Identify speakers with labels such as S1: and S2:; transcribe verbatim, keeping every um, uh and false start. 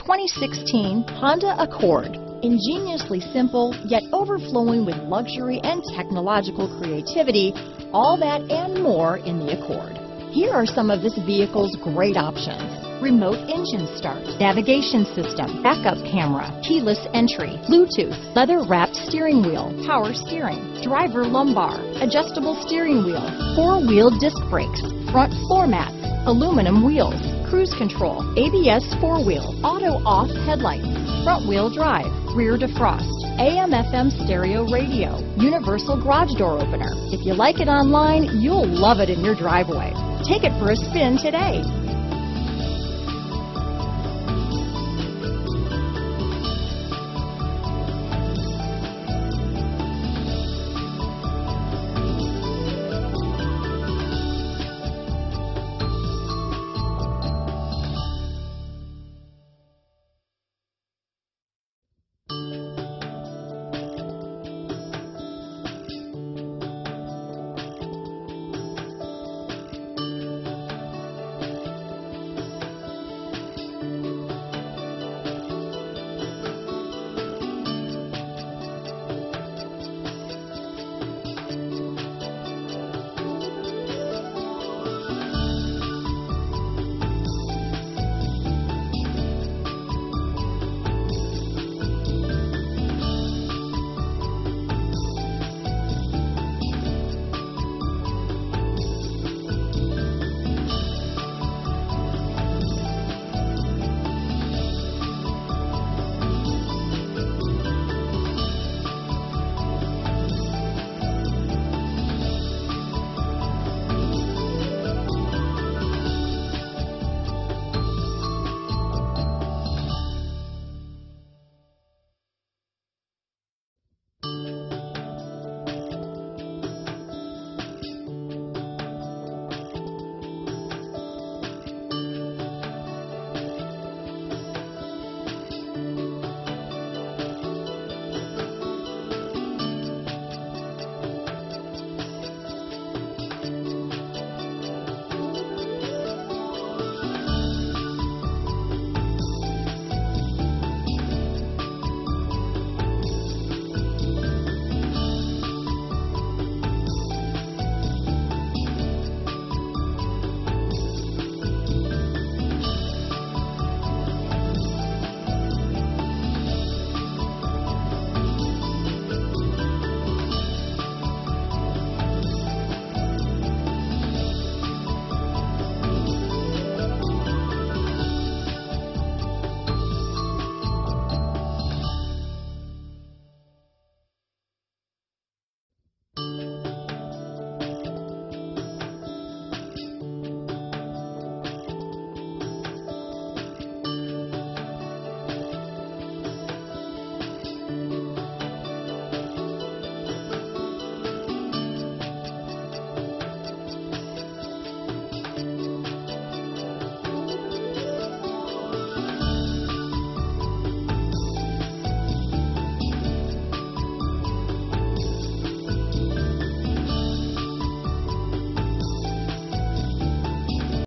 S1: twenty sixteen Honda Accord. Ingeniously simple, yet overflowing with luxury and technological creativity, all that and more in the Accord. Here are some of this vehicle's great options: remote engine start, navigation system, backup camera, keyless entry, Bluetooth, leather-wrapped steering wheel, power steering, driver lumbar, adjustable steering wheel, four-wheel disc brakes, front floor mats, aluminum wheels, cruise control, A B S four-wheel, auto-off headlights, front-wheel drive, rear defrost, A M F M stereo radio, universal garage door opener. If you like it online, you'll love it in your driveway. Take it for a spin today.